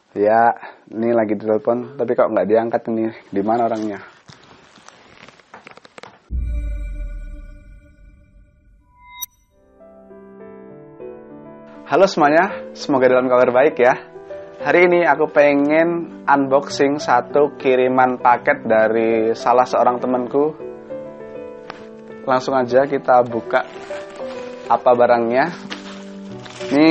Ya, ini lagi ditelepon, tapi kok nggak diangkat ini? Di mana orangnya? Halo semuanya, semoga dalam kabar baik ya. Hari ini aku pengen unboxing satu kiriman paket dari salah seorang temanku. Langsung aja kita buka apa barangnya. Ini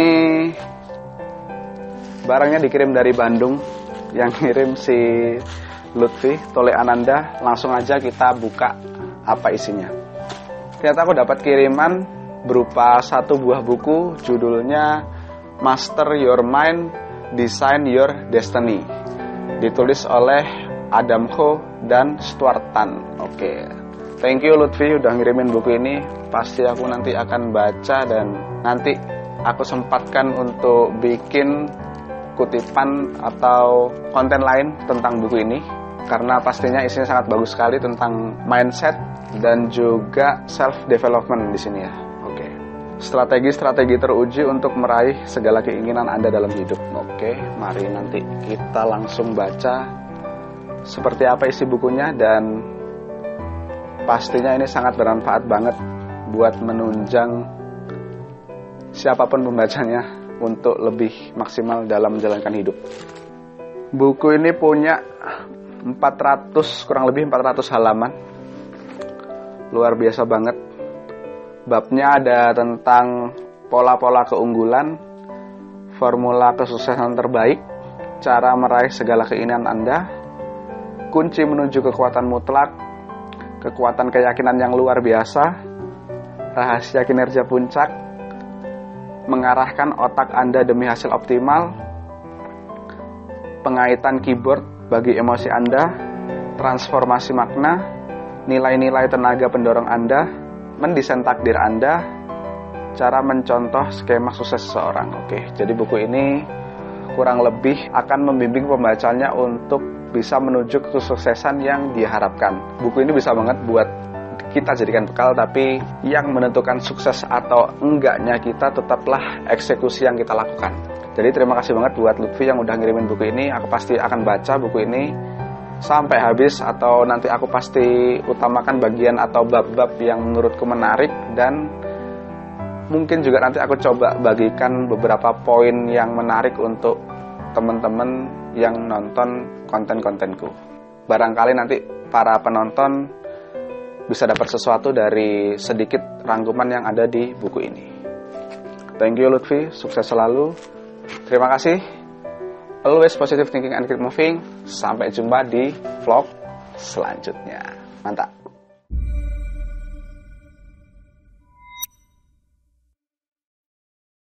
barangnya dikirim dari Bandung, yang ngirim si Lutfi Tole Ananda. Langsung aja kita buka apa isinya. Ternyata aku dapat kiriman berupa satu buah buku, judulnya Master Your Mind, Design Your Destiny. Ditulis oleh Adam Ho dan Stuart Tan. Oke. Thank you Lutfi udah ngirimin buku ini. Pasti aku nanti akan baca dan nanti aku sempatkan untuk bikin kutipan atau konten lain tentang buku ini, karena pastinya isinya sangat bagus sekali tentang mindset dan juga self development di sini ya. Oke. Strategi-strategi teruji untuk meraih segala keinginan Anda dalam hidup. Oke, mari nanti kita langsung baca seperti apa isi bukunya, dan pastinya ini sangat bermanfaat banget buat menunjang siapapun pembacanya untuk lebih maksimal dalam menjalankan hidup. Buku ini punya kurang lebih 400 halaman. Luar biasa banget. Babnya ada tentang pola-pola keunggulan, formula kesuksesan terbaik, cara meraih segala keinginan Anda, kunci menuju kekuatan mutlak, kekuatan keyakinan yang luar biasa, rahasia kinerja puncak, mengarahkan otak Anda demi hasil optimal, pengaitan keyboard bagi emosi Anda, transformasi makna, nilai-nilai tenaga pendorong Anda, mendesain takdir Anda, cara mencontoh skema sukses seseorang. Oke, jadi buku ini kurang lebih akan membimbing pembacanya untuk bisa menuju kesuksesan yang diharapkan. Buku ini bisa banget buat kita jadikan bekal, tapi yang menentukan sukses atau enggaknya kita tetaplah eksekusi yang kita lakukan. Jadi terima kasih banget buat Lutfi yang udah ngirimin buku ini. Aku pasti akan baca buku ini sampai habis, atau nanti aku pasti utamakan bagian atau bab-bab yang menurutku menarik, dan mungkin juga nanti aku coba bagikan beberapa poin yang menarik untuk teman-teman yang nonton konten-kontenku. Barangkali nanti para penonton bisa dapat sesuatu dari sedikit rangkuman yang ada di buku ini. Thank you Lutfi, sukses selalu. Terima kasih. Always positive thinking and keep moving. Sampai jumpa di vlog selanjutnya. Mantap.